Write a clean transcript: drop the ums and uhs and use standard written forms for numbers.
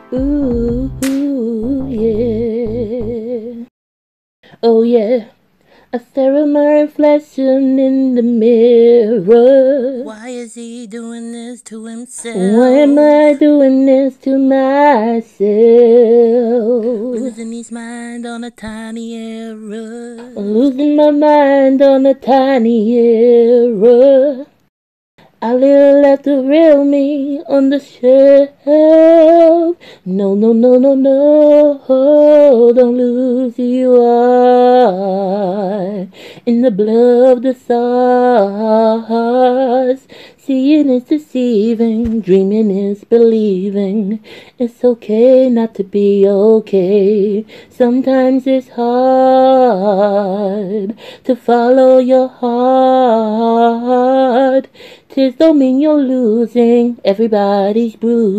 Ooh, yeah. Oh, yeah. I stare at my reflection in the mirror. Why is he doing this to himself? Why am I doing this to myself? Losing his mind on a tiny error. Losing my mind on a tiny error. A little left the real me on the shelf. No, no, no, no, no. Don't lose who you are. In the blood of the stars. Seeing is deceiving. Dreaming is believing. It's okay not to be okay. Sometimes it's hard to follow your heart. Tears don't mean you're losing, everybody's bruised.